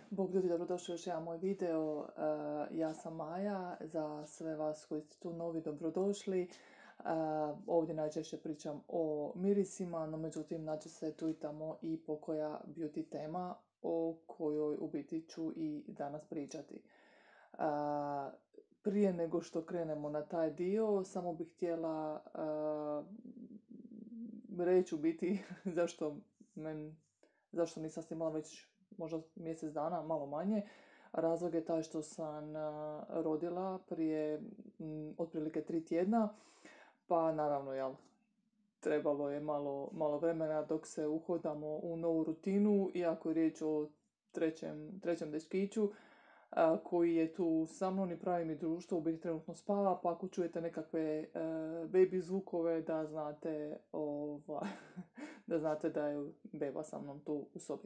Bog ljudi, dobrodošli u još jedan moj video. Ja sam Maja, za sve vas koji ste tu novi, dobrodošli. Ovdje najčešće pričam o mirisima, no međutim naći se tu i tamo i pokoja beauty tema o kojoj u biti ću i danas pričati. Prije nego što krenemo na taj dio, samo bih htjela reći u biti zašto nisam snimala već možda mjesec dana, malo manje. Razlog je taj što sam rodila prije otprilike 3 tjedna, pa naravno, trebalo je malo vremena dok se uhodamo u novu rutinu, iako je riječ o trećem dečkiću koji je tu sa mnom i pravi mi društvo, u biti trenutno spava, pa ako čujete nekakve baby zvukove da znate, da znate da je beba sa mnom tu u sobi.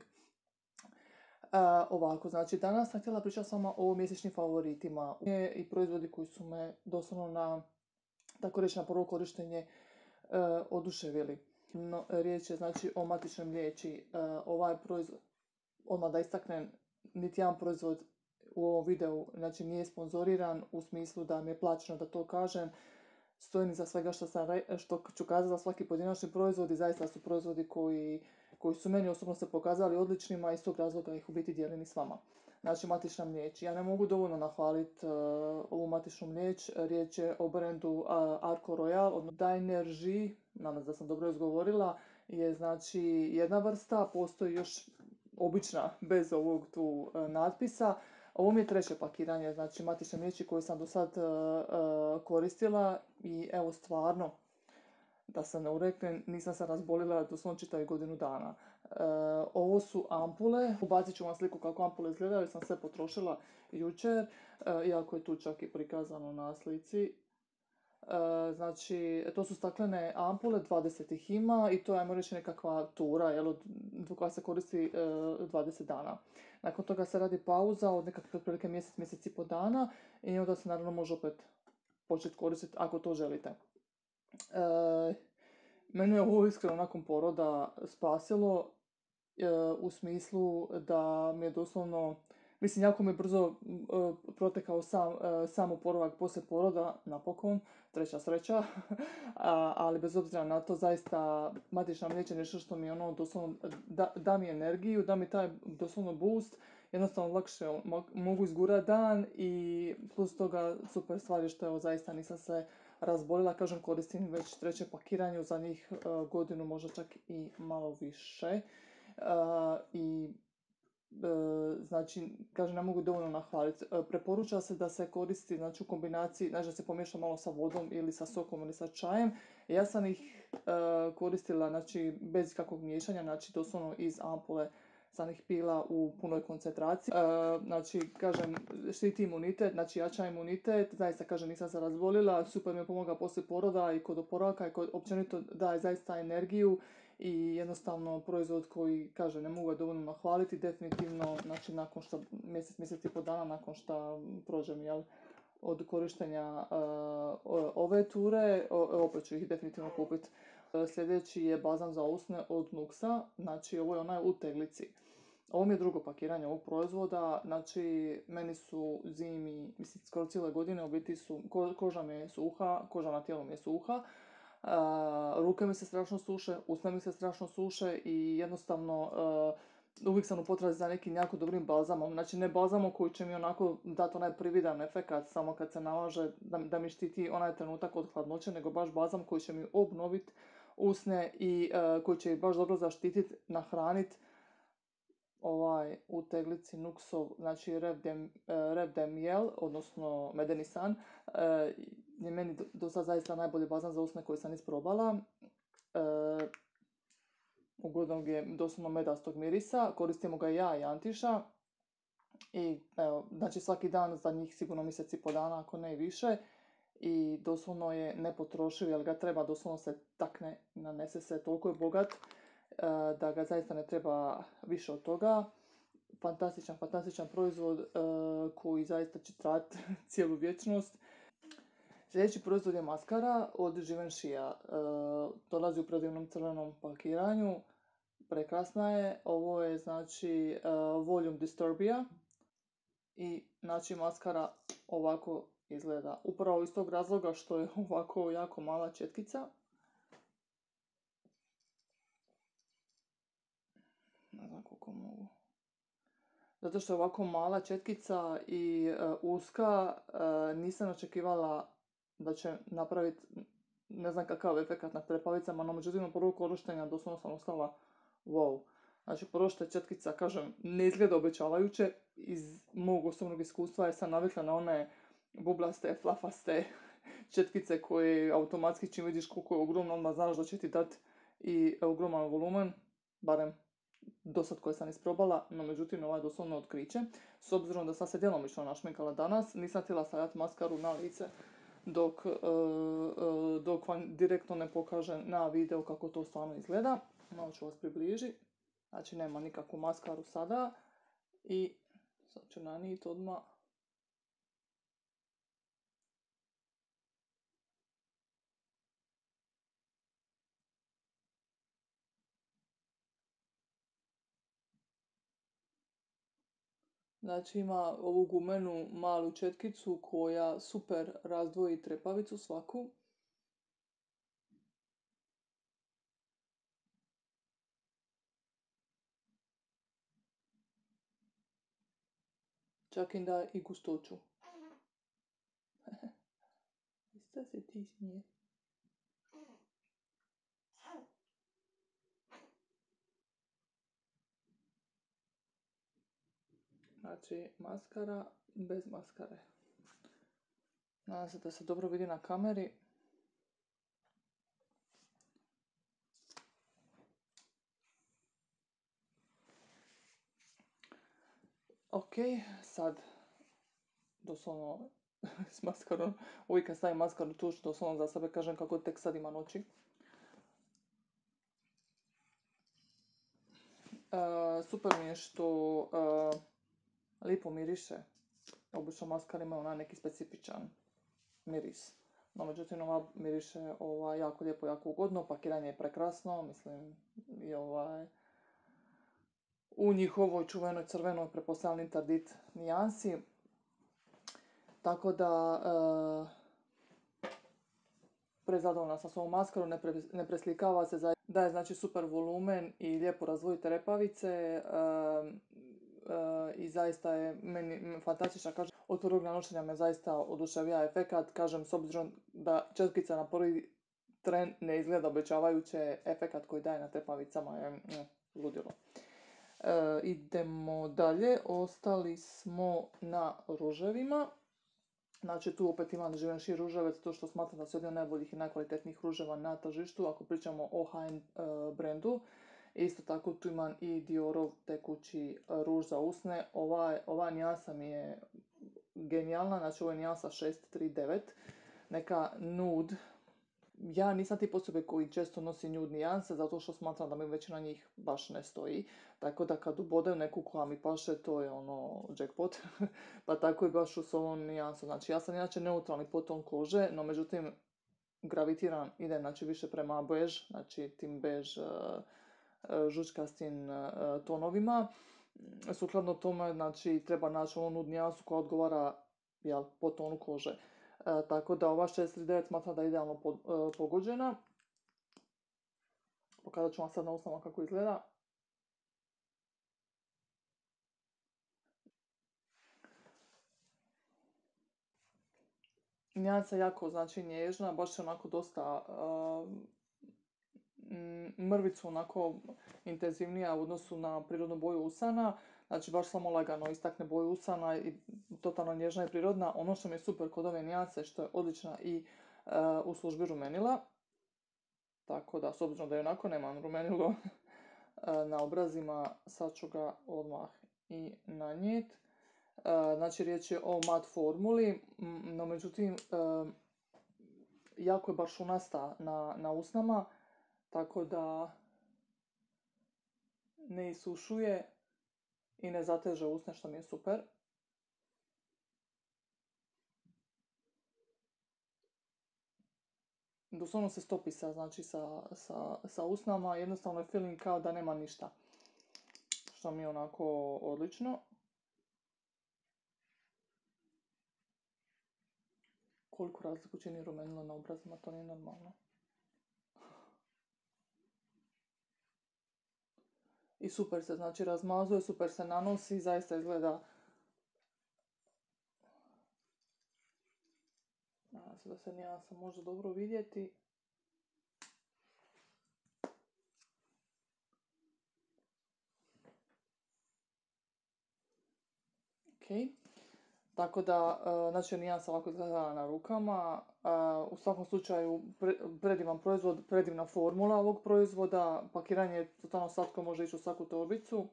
Ovako, znači danas sam htjela pričati s vama o mjesečnim favoritima i proizvodi koji su me doslovno na, tako reći, na prvo korištenje oduševili. No, riječ je znači o matičnoj mliječi. Ovaj proizvod, odmah da istaknem, niti jedan proizvod u ovom videu znači nije sponzoriran u smislu da mi je plaćeno da to kažem. Stojim iza svega što ću kazati za svaki pojedinačni proizvod i zaista su proizvodi koji su meni osobno se pokazali odličnima i iz tog razloga ih u biti dijelim i s vama. Znači, matična mliječ. Ja ne mogu dovoljno nahvaliti ovu matičnu mliječ. Riječ je o brendu Arko Royal, odnosno Dynergy, nadam se da sam dobro izgovorila, je znači jedna vrsta, postoji još obična bez ovog tu natpisa. Ovo mi je treće pakiranje, znači matične mliječi koje sam do sad koristila i evo stvarno, da se ne ureknem, nisam se razbolila doslovno čitavu godinu dana. Ovo su ampule, ubacit ću vam sliku kako ampule izgledaju jer sam sve potrošila jučer, iako je tu čak i prikazano na slici. Znači, to su staklene ampule, 20 ih ima i to je, ajmo reći, nekakva tura, koja se koristi 20 dana. Nakon toga se radi pauza od nekakve otprilike mjesec i pol dana i onda se naravno može opet početi koristiti ako to želite. Mene je ovo iskreno nakon poroda spasilo u smislu da mi je doslovno, mislim, jako mi je brzo protekao sam oporavak poslije poroda, napokon, treća sreća, ali bez obzira na to, zaista matična mliječ je nešto što mi doslovno da mi energiju, da mi taj doslovno boost, jednostavno lakše mogu izgurati dan i plus toga super stvar je što evo zaista nisam se razbolila, kažem, koristim već treće pakiranje u zadnjih godinu, možda čak i malo više. Znači, kažem, ne mogu dovoljno nahvaliti. Preporuča se da se koristi, znači, u kombinaciji, znači da se pomiješa malo sa vodom ili sa sokom ili sa čajem. Ja sam ih koristila, znači, bez kakvog miješanja, znači, doslovno iz ampule sam ih pila u punoj koncentraciji. Znači, kažem, štiti imunitet, znači jača imunitet, zaista, kažem, nisam se razbolila, super mi je pomogla poslije poroda i kod oporavka i kod općenito daje zaista energiju i jednostavno proizvod koji, kažem, ne mogu ga dovoljno nahvaliti, definitivno, znači, nakon što mjesec i pol dana nakon što prođem, od korištenja ove ture, opet ću ih definitivno kupiti. Sljedeći je balzam za usne od Nuxa, znači ovo je onaj u teglici. Ovo mi je drugo pakiranje ovog proizvoda, znači meni su zimi, mislim skoro cijele godine, u biti koža mi je suha, koža na tijelu mi je suha, ruke mi se strašno suše, usne mi se strašno suše i jednostavno uvijek sam u potrazi za nekim jako dobrim balzamom. Znači ne balzamom koji će mi onako dati onaj prividan efekat samo kad se nalaže da mi štiti onaj trenutak od hladnoće, nego baš balzam koji će mi obnoviti usne i koji će ih baš dobro zaštititi, nahraniti. U teglici Nuxov, znači Reb de Miel, odnosno medeni san, je meni do sad zaista najbolji balzam za usne koji sam isprobala. Ugodnog je doslovno medastog mirisa, koristimo ga ja i Antiša i evo, znači svaki dan za njih sigurno mjesec i pol dana, ako ne i više, i doslovno je nepotrošiv, jer ga treba doslovno se takne, nanese se, toliko je bogat da ga zaista ne treba više od toga. Fantastičan proizvod koji zaista će trajati cijelu vječnost. Sljedeći proizvod je maskara od Givenchyja. Dolazi u predivnom crvenom pakiranju. prekrasna je. Ovo je znači Volume Disturbia i znači maskara ovako izgleda. Upravo iz tog razloga što je ovako jako mala četkica. Ne znam koliko mogu. Zato što je ovako mala četkica i uska, nisam očekivala da će napraviti ne znam kakav efekat na trepavicama, no međutim prvo korištenja doslovno sam ostala wow. Znači prvo što je četkica, kažem, ne izgleda obećavajuće, iz mog osobnog iskustva jer sam navikla na one bublaste, flafaste četkice koje automatski čim vidiš koliko je ogromno, odmah znaš da će ti dati i ogroman volumen, barem dosad koje sam isprobala, no međutim ovo je doslovno otkriće. S obzirom da sam se djelomično našminkala danas, nisam htjela stavljati maskaru na lice dok vam direktno ne pokažem na video kako to stvarno izgleda. Malo ću vas približiti. Znači nema nikakvu maskaru sada i sad ću nanijeti odmah. Znači ima ovu gumenu malu četkicu koja super razdvoji trepavicu svaku. Čak i da i gustoću. Šta se ti smije? Znači maskara bez maskare. Nadam se da se dobro vidi na kameri. Ok, sad doslovno s maskarom, uvijek kad stavim maskaru tuš, doslovno za sebe kažem kako tek sad ima noći. Super mi je što lipo miriše. Obično maskara ima onaj neki specifičan miris. No međutim ova miriše jako lijepo, jako ugodno, pakiranje je prekrasno, mislim i u njihovoj čuvenoj crvenoj pretpostavljam Interdit nijansi. Tako da prezadovoljna sam s ovom maskarom, ne preslikava se, daje znači super volumen i lijepo razvoji trepavice i zaista je meni fantastična. Kažem, od prvog nanošenja me zaista oduševlja efekat, kažem, s obzirom da četkica na prvi tren ne izgleda obećavajuće, efekat koji daje na trepavicama je ludilo. Idemo dalje, ostali smo na ruževima. Znači tu opet imam Givenchy ruževac, to što smatram da su jedni od najboljih i najkvalitetnijih ruževa na tržištu, ako pričamo o high-end brendu. Isto tako tu imam i Diorov tekući ruž za usne. Ova nijansa mi je genijalna, znači ovo je nijansa 639, neka nude. Ja nisam tip osobe koji često nosi nude nijanse, zato što smatram da mi većina njih baš ne stoji. Tako da kad ubodem neku koja mi paše, to je ono jackpot. Pa tako i baš s ovom nijansom. Znači ja sam inače neutralni poton kože, no međutim gravitiram, ide znači više prema bež, znači tim bež žučkastim tonovima. Sukladno tome, znači treba naći onu nude nijansu koja odgovara po tonu kože. Tako da ova 639 smatra da je idealno pogođena. Pokazat ću vam sad na usnama kako izgleda. Nijansa je jako znači nježna, baš je onako dosta mrvicu onako intenzivnija u odnosu na prirodnu boju usana. Znači baš samo lagano istakne boju usana i totalno nježna i prirodna. Ono što mi je super kod ove nijanse što je odlična i u službi rumenila. Tako da, s obzirom da je onako nemam rumenilo na obrazima, sad ću ga odmah i nanijeti. Znači riječ je o mat formuli, no međutim jako je baršunasta na usnama, tako da ne isušuje i ne zateže usne, što mi je super. doslovno se stopi znači sa usnama, jednostavno je feeling kao da nema ništa. Što mi je onako odlično. Koliko razliku čini rumenilo na obrazima, to nije normalno. I super se znači razmazuje, super se nanosi, zaista izgleda. Nadam se da se nijansa može dobro vidjeti. Ok. Tako da, znači nijansa ovako izgleda na rukama. U svakom slučaju predivan proizvod, predivna formula ovog proizvoda. Pakiranje je totalno slatko, može ići u svaku torbicu.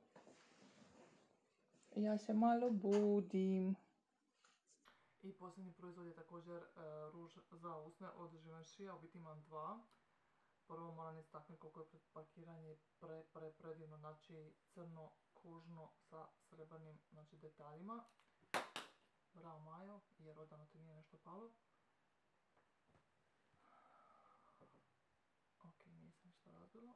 Ja se malo budim. I posljednji proizvod je također ruž za usne od Givenchyja, u biti imam dva. Prvo moram istaknuti koliko je pakiranje predivno, znači crno kožno sa srebrnim znači, detaljima. Bravo Majo, jer odavno ti nije nešto palo. Ok, nije se ništa razbilo.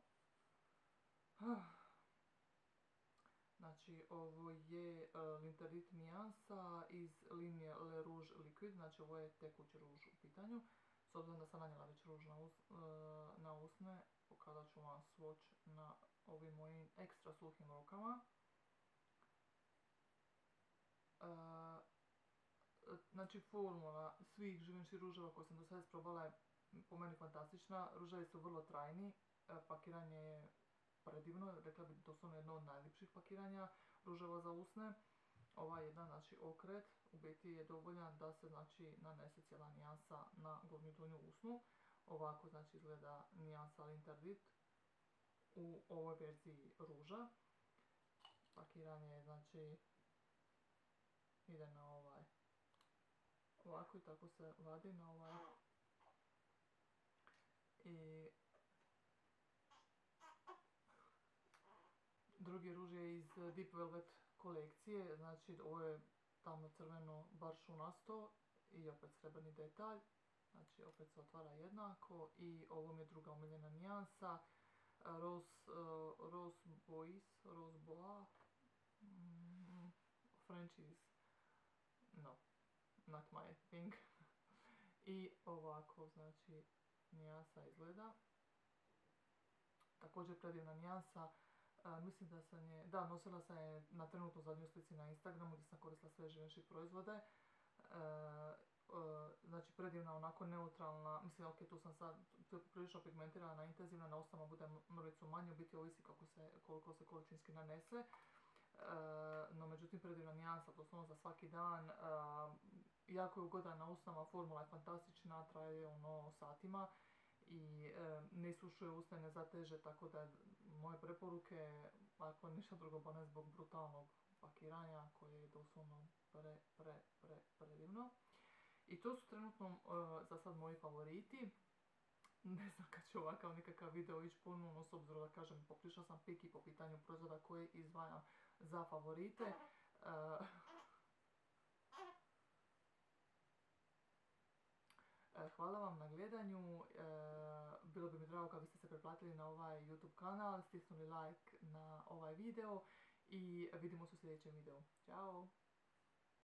Znači, ovo je Linterit nijansa iz linije Le Rouge Liquid, znači ovo je tekući ruž u pitanju. S obzirom da sam nanijela već ruž na usne, pokazat ću vam swatch na ovim mojim ekstra suhim rukama. Znači, formula svih Givenchy ruževa koje sam do sada isprobala je po meni fantastična. Ruževi su vrlo trajni, pakiranje je predivno, rekla bih doslovno jedno od najljepših pakiranja ruževa za usne. Ovaj jedan, znači okret, u biti je dovoljan da se znači nanese cijela nijansa na gornju donju usnu. Ovako znači izgleda nijansa L'Interdit u ovoj verziji ruža. Pakiranje je znači ide na ovaj ovako i tako se vadi na ovaj. I drugi ruž je iz Deep Velvet kolekcije, znači ovo je tamno crveno bar šunasto i opet srebrni detalj, znači opet se otvara jednako i ovo mi je druga omiljena nijansa, Rose Bois, French is, no, not my thing. I ovako, znači, nijansa izgleda. Također predivna nijansa. Mislim da sam je, da, nosila sam je na trenutno zadnjoj slici na Instagramu gdje sam koristila sve Givenchy proizvode. Znači predivna, onako neutralna, mislim ok, tu sam sad prilično pigmentirana, intenzivna, na usnama bude mrvicu manje, u biti ovisi koliko se količinski nanese. No međutim predivna nijansa, doslovno za svaki dan, jako je ugodan na usnama, formula je fantastična, traje ono satima i ne isušuje usta, ne zateže, tako da moje preporuke, ako ništa drugo, pa ne zbog brutalnog pakiranja koje je doslovno predivno. I to su trenutno za sad moji favoriti. Ne znam kad će ovakav nekakav video ići ponovno, s obzirom da kažem, poprilično sam piki po pitanju proizvoda koje izdvajam za favorite. Hvala vam na gledanju, bilo bi mi drago kad biste se pretplatili na ovaj YouTube kanal, stisnuli like na ovaj video i vidimo se u sljedećem videu. Ćao!